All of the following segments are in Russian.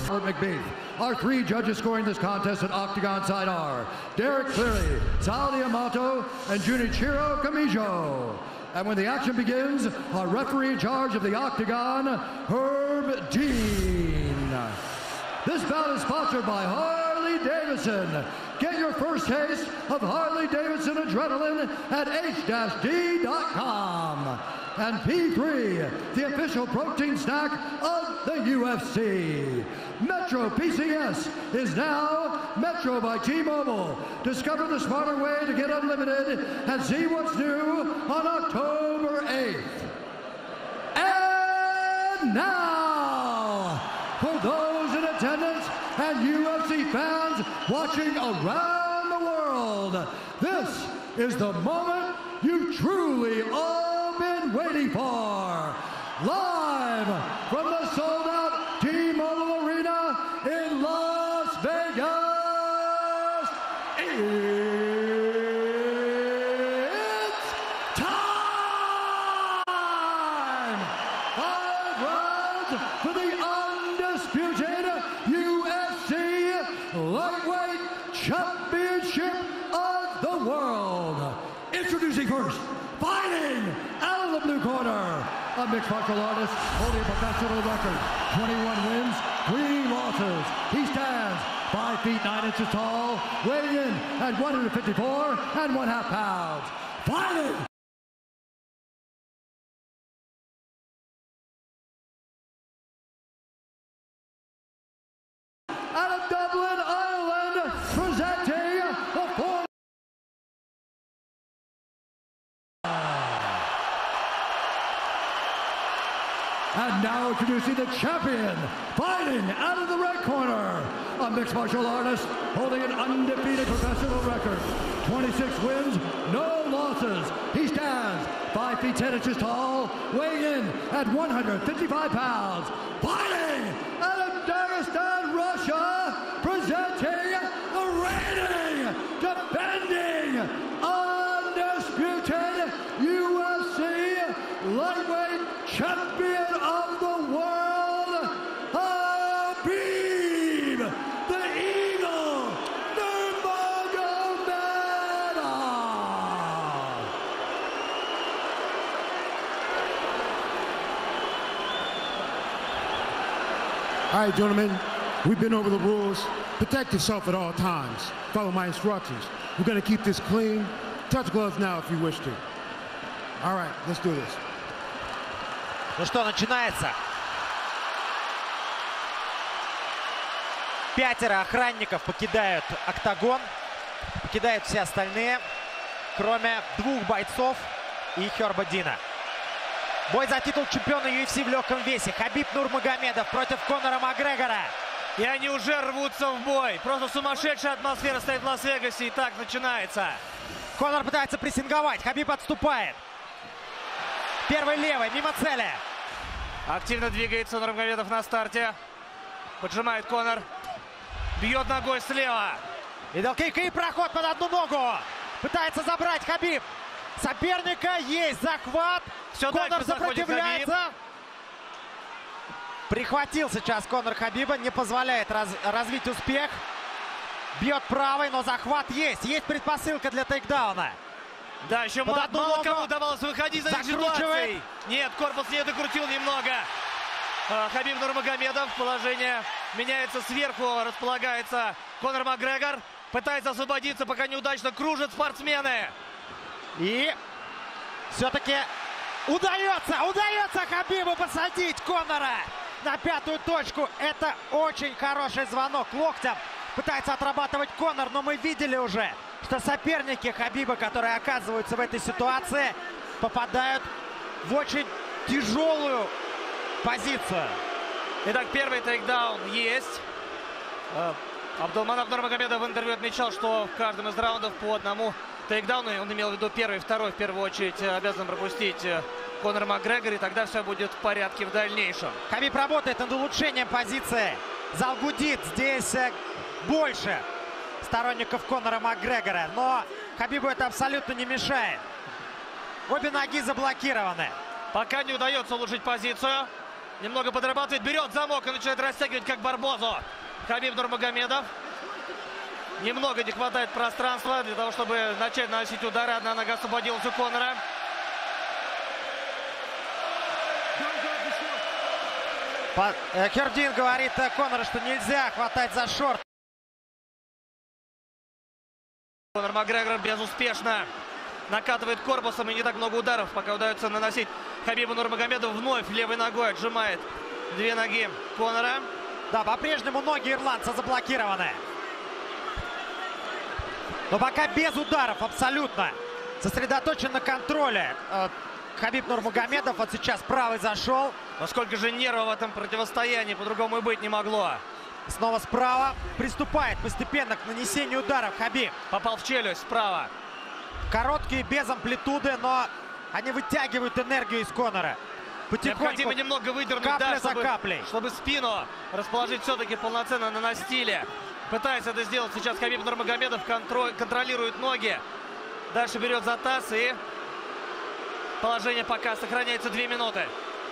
McBeef. Our three judges scoring this contest at Octagon side are Derek Cleary, Sal Diamato, and Junichiro Kamijo. And when the action begins, our referee in charge of the Octagon, Herb Dean. This bout is sponsored by Harley-Davidson. Get your first taste of Harley-Davidson Adrenaline at h-d.com. And P3, the official protein snack of the UFC. Metro PCS is now Metro by T-Mobile. Discover the smarter way to get unlimited and see what's new on October 8th. And now, for those in attendance and UFC fans watching around the world, this is the moment you've truly all been waiting for. Live from the sold-out T-Mobile Arena in Las Vegas, it's time! 5 rounds for the undisputed UFC Lightweight Championship of the World. Introducing first, fighting out of the blue corner, a mixed martial artist holding a professional record, 21 wins, 3 losses. He stands 5 feet 9 inches tall, weighing in at 154 1/2 pounds. Fighting out of Dublin, Ireland, presenting the fourth. And now introducing the champion, fighting out of the red corner, a mixed martial artist holding an undefeated professional record, 26 wins, no losses. He stands 5 feet 10 inches tall, weighing in at 155 pounds. Fighting out of Dagestan, Russia, presenting the reigning, defending, undisputed UFC lightweight champion of the world, Khabib, the Eagle Nurmagomedov. All right, gentlemen, we've been over the rules. Protect yourself at all times. Follow my instructions. We're going to keep this clean. Touch gloves now if you wish to. All right, let's do this. Ну что, начинается. 5 охранников покидают октагон. Покидают все остальные, кроме 2 бойцов и Херба Дина. Бой за титул чемпиона UFC в легком весе. Хабиб Нурмагомедов против Конора Макгрегора. И они уже рвутся в бой. Просто сумасшедшая атмосфера стоит в Лас-Вегасе. И так начинается. Конор пытается прессинговать. Хабиб отступает. Первый левый, мимо цели. Активно двигается Нурмагомедов на старте. Поджимает Конор. Бьет ногой слева. Мидл-кик и проход под одну ногу. Пытается забрать Хабиб. Соперника есть. Захват. Все Конор сопротивляется. Прихватил сейчас Конор Хабиба. Не позволяет развить успех. Бьет правой, но захват есть. Есть предпосылка для тейкдауна. Да, еще мало кому удавалось выходить за ситуацией. Нет, корпус не докрутил немного. Хабиб Нурмагомедов. Положение меняется сверху. Располагается Конор Макгрегор. Пытается освободиться, пока неудачно кружат спортсмены. И все-таки удается Хабибу посадить Конора на 5-ю точку. Это очень хороший звонок локтем. Пытается отрабатывать Конор, но мы видели уже, что соперники Хабиба, которые оказываются в этой ситуации, попадают в очень тяжелую позицию. Итак, первый тейкдаун есть. Абдулманап Нурмагомедов в интервью отмечал, что в каждом из раундов по одному тейкдауну, он имел в виду первый и второй, в первую очередь обязан пропустить Конор Макгрегор, и тогда все будет в порядке в дальнейшем. Хабиб работает над улучшением позиции. Зал гудит. Здесь больше сторонников Конора Макгрегора, но Хабибу это абсолютно не мешает. Обе ноги заблокированы. Пока не удается улучшить позицию. Немного подрабатывает, берет замок и начинает растягивать, как Барбозу. Хабиб Нурмагомедов. Немного не хватает пространства для того, чтобы начать наносить удары. Одна нога освободилась у Конора. Хердин говорит Конору, что нельзя хватать за шорт. Конор Макгрегор безуспешно накатывает корпусом, и не так много ударов пока удается наносить Хабибу Нурмагомедову. Вновь левой ногой отжимает две ноги Конора. Да, по-прежнему ноги ирландца заблокированы. Но пока без ударов абсолютно. Сосредоточен на контроле. Хабиб Нурмагомедов вот сейчас правый зашел. Насколько же нервов в этом противостоянии, по-другому и быть не могло. Снова справа. Приступает постепенно к нанесению ударов Хабиб. Попал в челюсть справа. Короткие, без амплитуды, но они вытягивают энергию из Конора. Потихоньку, необходимо немного выдернуть, капля да, за каплей, чтобы спину расположить все-таки полноценно на настиле. Пытается это сделать сейчас Хабиб Нурмагомедов, контролирует ноги. Дальше берет за таз, и положение пока сохраняется 2 минуты.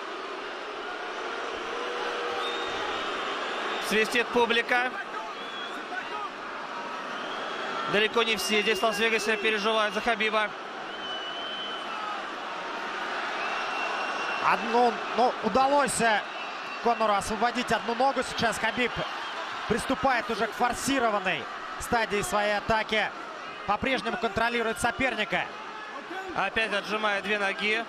Свистит публика. Далеко не все здесь в Лас-Вегасе переживают за Хабиба. Удалось Конору освободить одну ногу. Сейчас Хабиб приступает уже к форсированной стадии своей атаки. По-прежнему контролирует соперника. Опять отжимая 2 ноги.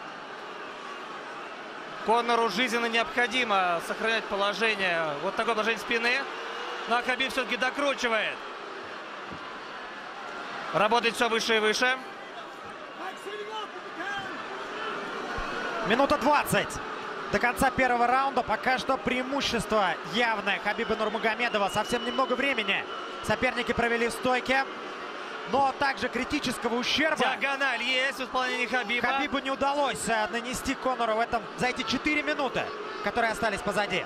Конору жизненно необходимо сохранять положение. Вот такое положение спины. Но Хабиб все-таки докручивает. Работает все выше и выше. Минута 20 до конца первого раунда. Пока что преимущество явное Хабиба Нурмагомедова. Совсем немного времени соперники провели в стойке. Но также критического ущерба. Диагональ есть в исполнении Хабиба. Хабибу не удалось нанести Конору за эти 4 минуты, которые остались позади.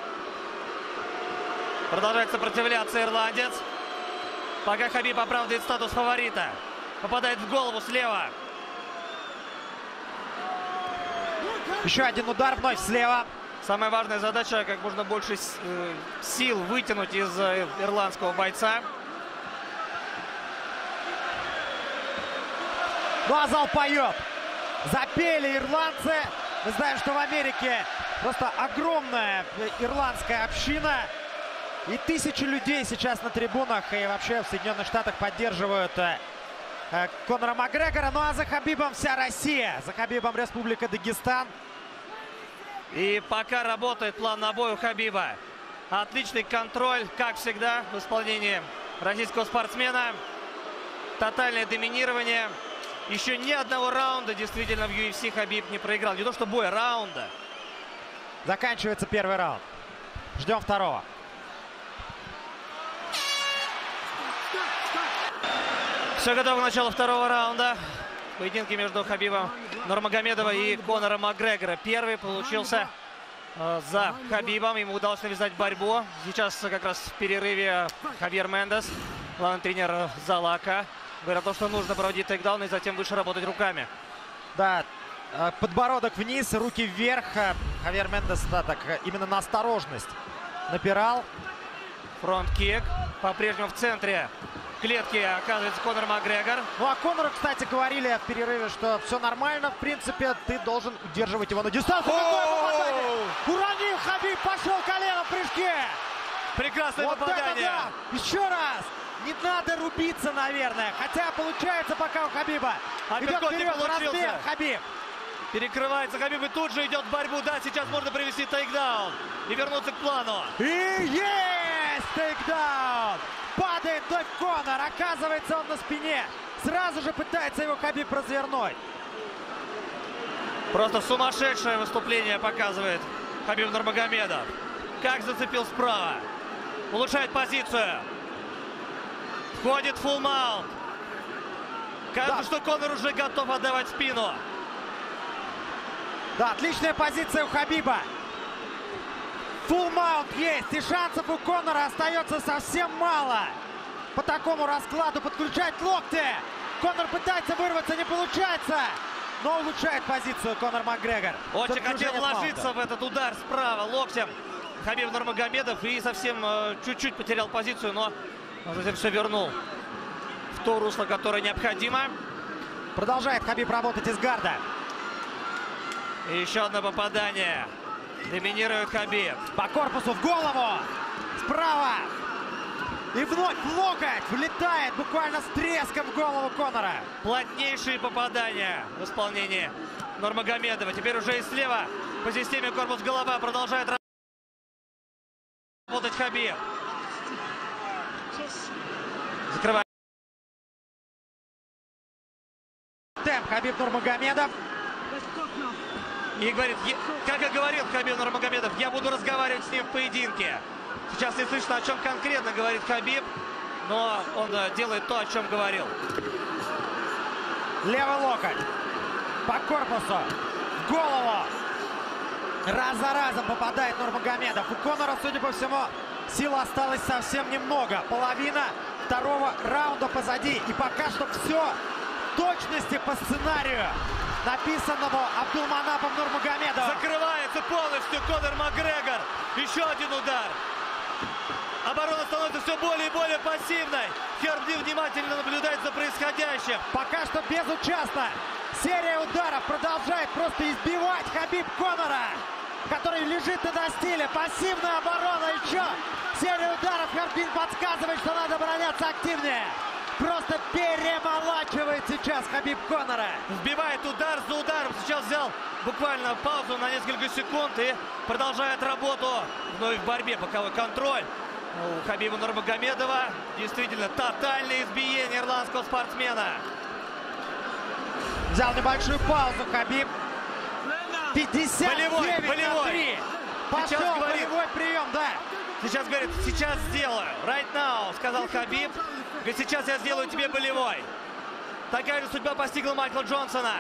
Продолжает сопротивляться ирландец. Пока Хабиб оправдывает статус фаворита. Попадает в голову слева. Еще один удар вновь слева. Самая важная задача — как можно больше сил вытянуть из ирландского бойца. Ну а зал поет. Запели ирландцы. Мы знаем, что в Америке просто огромная ирландская община. И тысячи людей сейчас на трибунах и вообще в Соединенных Штатах поддерживают Конора Макгрегора. Ну а за Хабибом вся Россия. За Хабибом Республика Дагестан. И пока работает план на бой у Хабиба. Отличный контроль, как всегда, в исполнении российского спортсмена. Тотальное доминирование. Еще ни одного раунда действительно в UFC Хабиб не проиграл. Не то что боя, раунда. Заканчивается первый раунд. Ждем второго. Все готово к началу второго раунда. Поединки между Хабибом Нурмагомедовым и Конором Макгрегора. Первый получился за Хабибом. Ему удалось навязать борьбу. Сейчас как раз в перерыве Хавьер Мендес, главный тренер зала АК, говорит о том, что нужно проводить тейкдаун и затем выше работать руками. Да, подбородок вниз, руки вверх. Хавьер Мендес, да, так именно на осторожность напирал. Фронт-кик. По-прежнему в центре клетки оказывается Конор Макгрегор. Ну а Конору, кстати, говорили в перерыве, что все нормально. В принципе, ты должен удерживать его на дистанции. Уронил Хабиб, пошел коленом в прыжке. Прекрасное попадание. Это, да. Еще раз. Не надо рубиться, наверное. Хотя получается пока у Хабиба. Идет вперед, разбег Хабиб. Перекрывается Хабиб и тут же идет в борьбу. Да, сейчас можно привести тейкдаун и вернуться к плану. И есть тейкдаун. Падает вновь Конор. Оказывается, он на спине. Сразу же пытается его Хабиб развернуть. Просто сумасшедшее выступление показывает Хабиб Нурмагомедов. Как зацепил справа. Улучшает позицию. Входит фулл маунт. Кажется, что Конор уже готов отдавать спину. Да, отличная позиция у Хабиба. Фулл маунт есть. И шансов у Конора остается совсем мало. По такому раскладу подключать локти. Конор пытается вырваться, не получается. но улучшает позицию Конор Макгрегор. Очень хотел вложиться в этот удар справа локтем Хабиб Нурмагомедов и совсем чуть-чуть потерял позицию, но затем все вернул в то русло, которое необходимо. Продолжает Хабиб работать из гарда. И еще одно попадание. Доминирует Хабиб. По корпусу в голову. Справа. И вновь локоть влетает буквально с треском в голову Конора. Плотнейшие попадания в исполнении Нурмагомедова. Теперь уже и слева по системе корпус-голова продолжает работать Хабиб. Закрывает. Темп Хабиб Нурмагомедов. И говорит, как и говорил Хабиб Нурмагомедов, я буду разговаривать с ним в поединке. Сейчас не слышно, о чем конкретно говорит Хабиб, но он делает то, о чем говорил. Левый локоть. По корпусу. В голову. Раз за разом попадает Нурмагомедов. У Конора, судя по всему, сил осталось совсем немного. Половина второго раунда позади. И пока что все в точности по сценарию, написанному Абдулманапом Нурмагомедовым. Закрывается полностью Конор Макгрегор. Еще один удар. Оборона становится все более и более пассивной. Хербни внимательно наблюдает за происходящим. Пока что безучастно. Серия ударов продолжает просто избивать Хабиб Конора, который лежит на настиле. Пассивная оборона еще. Серия ударов. Хербин подсказывает, что надо бороться активнее. Просто перемолачивает сейчас Хабиб Конора. Вбивает удар за ударом. Сейчас взял буквально паузу на несколько секунд и продолжает работу. Вновь в борьбе. Боковой контроль у Хабиба Нурмагомедова. Действительно тотальное избиение ирландского спортсмена. Взял небольшую паузу Хабиб. 59 на 3. Пошел болевой прием, да. Сейчас говорит, сейчас сделаю. Right now, сказал Хабиб. Говорит, сейчас я сделаю тебе болевой. Такая же судьба постигла Майкла Джонсона.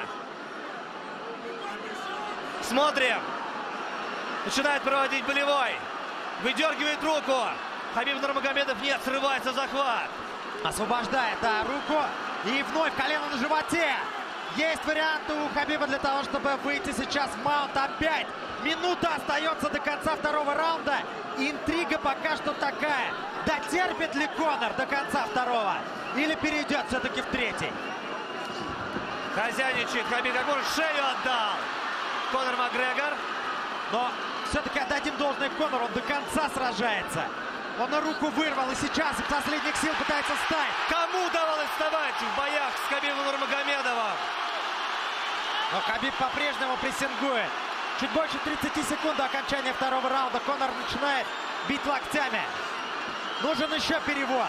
Смотрим. Начинает проводить болевой. Выдергивает руку. Хабиб Нурмагомедов нет, срывается захват. Освобождает, да, руку. И вновь колено на животе. Есть варианты у Хабиба для того, чтобы выйти сейчас в маунт. Опять минута остается до конца второго раунда. Интрига пока что такая. Дотерпит ли Конор до конца второго? Или перейдет все-таки в третий? Хозяйничает Хабиб, как он шею отдал. Конор Макгрегор. Но все-таки отдадим должное Конору, он до конца сражается. Он на руку вырвал и сейчас из последних сил пытается встать. Кому давалось вставать в боях с Хабибом Нурмагомедовым? Но Хабиб по-прежнему прессингует. Чуть больше 30 секунд до окончания второго раунда. Конор начинает бить локтями. Нужен еще перевод.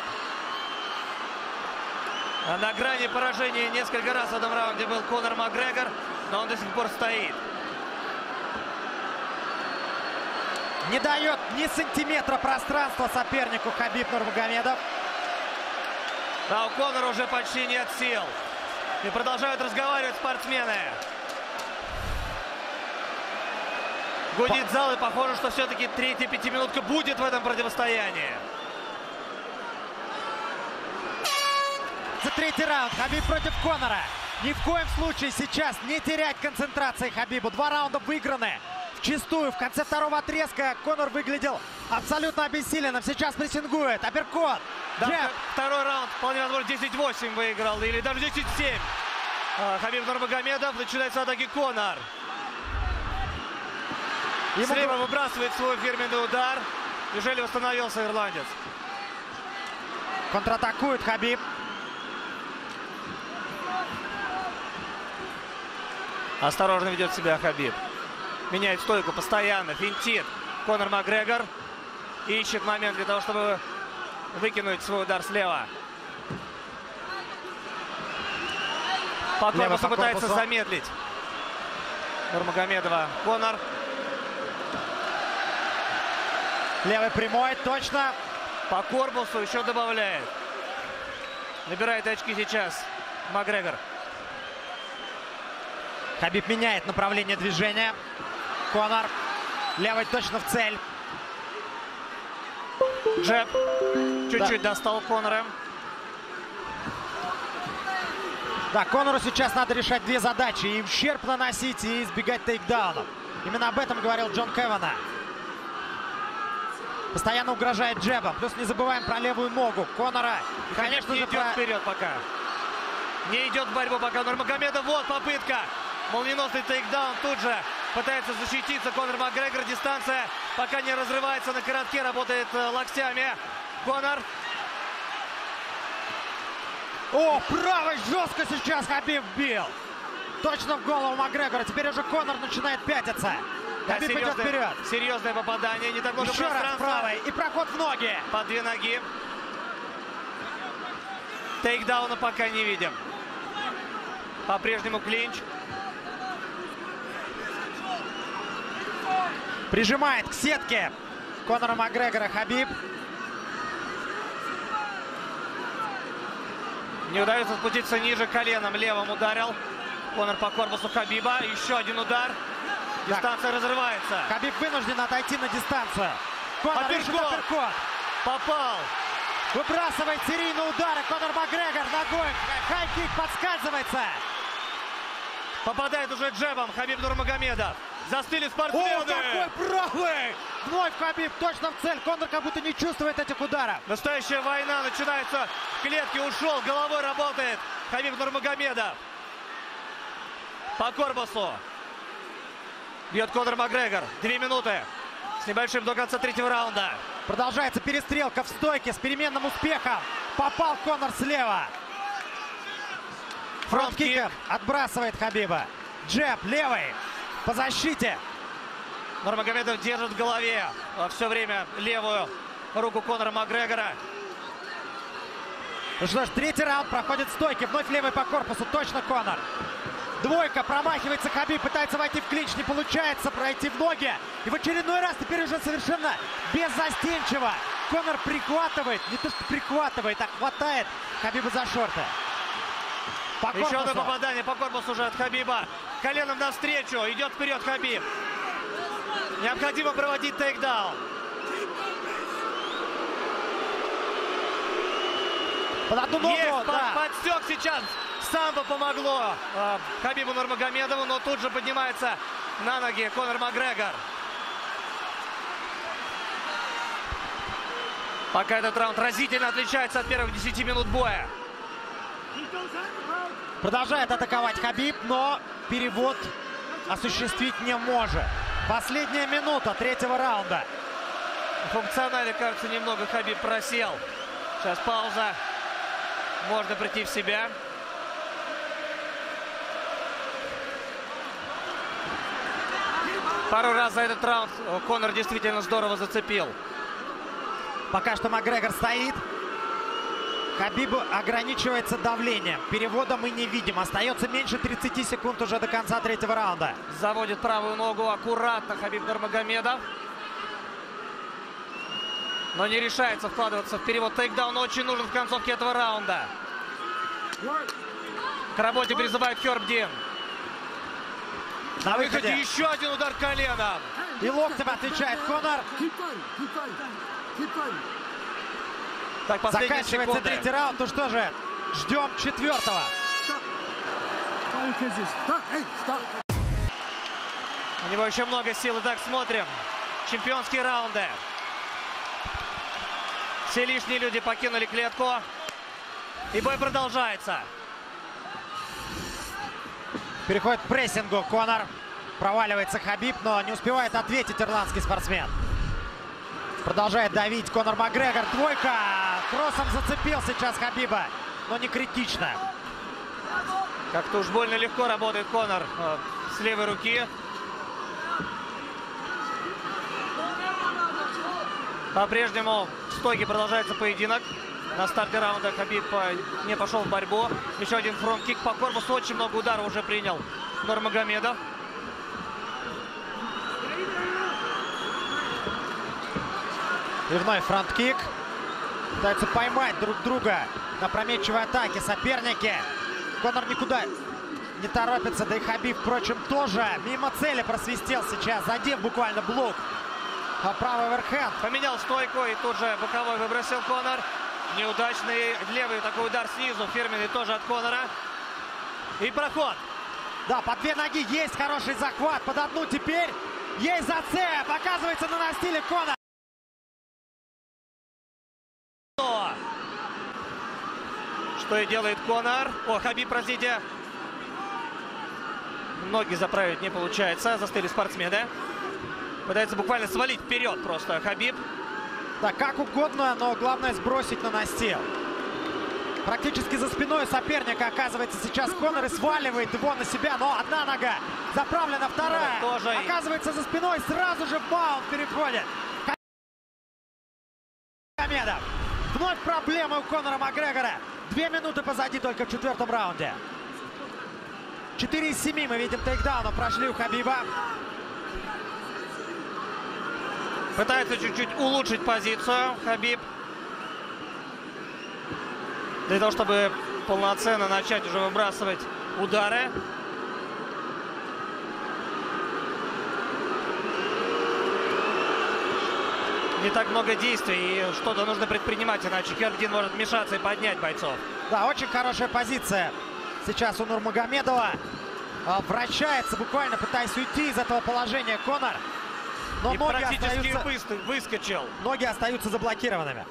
На грани поражения несколько раз в этом раунде был Конор Макгрегор, но он до сих пор стоит. Не дает ни сантиметра пространства сопернику Хабиб Нурмагомедов. А у Конора уже почти нет сил. И продолжают разговаривать спортсмены. Гудит зал, и похоже, что все-таки третья пятиминутка будет в этом противостоянии. За третий раунд. Хабиб против Конора. Ни в коем случае сейчас не терять концентрации Хабибу. 2 раунда выиграны вчистую. В конце второго отрезка Конор выглядел абсолютно обессиленным. Сейчас прессингует. Апперкот. Да, второй раунд, вполне возможно, 10-8 выиграл. Или даже 10-7. Хабиб Нурмагомедов. Начинается атаки Конор. Слева выбрасывает свой фирменный удар. Неужели восстановился ирландец? Контратакует Хабиб. Осторожно ведет себя Хабиб. Меняет стойку постоянно, финтит. Конор Макгрегор ищет момент для того, чтобы выкинуть свой удар слева. По корпусу пытается замедлить Нурмагомедова. Конор. Левый прямой, точно. По корпусу еще добавляет. Набирает очки сейчас Макгрегор. Хабиб меняет направление движения. Конор. Левый точно в цель. Джеб. Чуть-чуть достал Конора. Да, Конору сейчас надо решать две задачи. И ущерб наносить, и избегать тейкдаунов. Именно об этом говорил Джон Кевана. Постоянно угрожает джебом. Плюс не забываем про левую ногу Конора. И, конечно, не идет вперед пока. Не идет в борьбу пока Нурмагомедов. Вот попытка. Молниеносный тейкдаун тут же. Пытается защититься Конор Макгрегор. Дистанция пока не разрывается на коротке. Работает локтями. Конор. О, правой жестко сейчас Хабиб бил. Точно в голову Макгрегора. Теперь уже Конор начинает пятиться. Да, Хабиб идет вперед. Серьезное попадание. Не так много Еще раз правой. И проход в ноги. По две ноги. Тейкдауна пока не видим. По-прежнему клинч. Прижимает к сетке Конора Макгрегора Хабиб. Не удается спуститься ниже коленом. Левым ударил Конор по корпусу Хабиба. Еще один удар. Дистанция разрывается. Хабиб вынужден отойти на дистанцию. Конор ищет апперкот. Попал. Выбрасывает серийные удары. Конор Макгрегор ногой. Хай-кик подскальзывается. Попадает уже джебом Хабиб Нурмагомедов. Застыли спортсмены. О, какой правый! Вновь Хабиб точно в цель. Конор как будто не чувствует этих ударов. Настоящая война начинается в клетке. Ушел, головой работает Хабиб Нурмагомедов. По корпусу. Бьет Конор Макгрегор. 2 минуты с небольшим до конца третьего раунда. Продолжается перестрелка в стойке с переменным успехом. Попал Конор слева. Фронт-киком отбрасывает Хабиба. Джеб левый по защите. Нурмагомедов держит в голове все время левую руку Конора Макгрегора. Ну что ж, третий раунд проходит в стойке. Вновь левый по корпусу. Точно Конор. Двойка, промахивается Хабиб, пытается войти в клинч, не получается пройти в ноги. И в очередной раз теперь уже совершенно беззастенчиво Конор прихватывает, не то что прихватывает, а хватает Хабиба за шорты. Еще одно попадание по корпусу уже от Хабиба. Коленом навстречу, идет вперед Хабиб. Необходимо проводить тейкдаун. Под одну ногу, есть, да. подстек сейчас. Самбо помогло Хабибу Нурмагомедову, но тут же поднимается на ноги Конор Макгрегор. Пока этот раунд разительно отличается от первых 10 минут боя. Продолжает атаковать Хабиб, но перевод осуществить не может. Последняя минута третьего раунда. Функционально, кажется, немного Хабиб просел. Сейчас пауза. Можно прийти в себя. Пару раз за этот раунд Конор действительно здорово зацепил. Пока что Макгрегор стоит. Хабиб ограничивается давлением. Перевода мы не видим. Остается меньше 30 секунд уже до конца третьего раунда. Заводит правую ногу аккуратно Хабиб Нурмагомедов. Но не решается вкладываться в перевод. Тейкдаун очень нужен в концовке этого раунда. К работе призывает Херб Дин. На выходе еще один удар коленом. И локтем отвечает Конор. Так, последние заканчивается секунды. третий раунд. Ну что же, ждем четвертого. У него еще много сил. Итак, смотрим. Чемпионские раунды. Все лишние люди покинули клетку. И бой продолжается. Переходит к прессингу Конор. Проваливается Хабиб, но не успевает ответить ирландский спортсмен. Продолжает давить Конор Макгрегор. Двойка. Кроссом зацепил сейчас Хабиба, но не критично. Как-то уж больно легко работает Конор с левой руки. По-прежнему в стойке продолжается поединок. На старте раунда Хабиб не пошел в борьбу. Еще один фронт-кик по корпусу. Очень много ударов уже принял Нурмагомедов. И вновь фронт-кик. Пытаются поймать друг друга на опрометчивой атаке соперники. Конор никуда не торопится, да и Хабиб, впрочем, тоже мимо цели просвистел сейчас, задев буквально блок. А правый оверхенд. Поменял стойку и тут же боковой выбросил Конор. Неудачный левый такой удар снизу. Фирменный тоже от Конора. И проход. Да, по две ноги есть хороший захват. Под одну теперь есть зацеп. Оказывается, на настиле Конор. Что и делает Конор. О, Хабиб, простите. Ноги заправить не получается. Застыли спортсмены. Пытается буквально свалить вперед просто Хабиб. Да, как угодно, но главное сбросить на настил. Практически за спиной соперника оказывается сейчас Конор и сваливает его на себя. Но одна нога заправлена, вторая. Тоже. Оказывается за спиной, сразу же в маунт переходит. Магомедов. Вновь проблемы у Конора Макгрегора. 2 минуты позади только в 4-м раунде. 4 из 7 мы видим тейкдауна прошли у Хабиба. Пытается чуть-чуть улучшить позицию Хабиб. Для того, чтобы полноценно начать уже выбрасывать удары. Не так много действий, и что-то нужно предпринимать, иначе Хербдин может вмешаться и поднять бойцов. Да, очень хорошая позиция сейчас у Нурмагомедова. Вращается буквально, пытаясь уйти из этого положения Конор. Но и ноги практически выскочил. Ноги остаются заблокированными.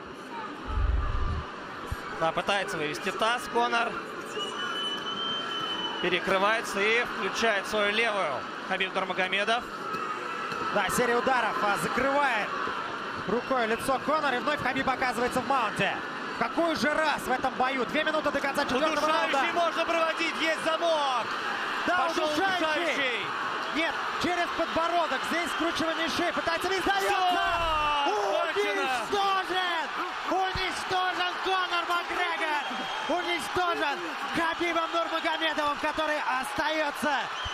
Да, пытается вывести таз Конор. Перекрывается и включает свою левую Хабиб Нурмагомедов. Да, серия ударов закрывает рукой лицо Конора. И вновь Хабиб оказывается в маунте. Какой же раз в этом бою. 2 минуты до конца 4-го раунда. Удушающий можно проводить. Есть замок. Да, пошел удушающий. Нет, через подбородок. Здесь скручивание шеи. Пытается не сдается. Уничтожен! Уничтожен Конор Макгрегор! Уничтожен Хабибом Нурмагомедовым, который остается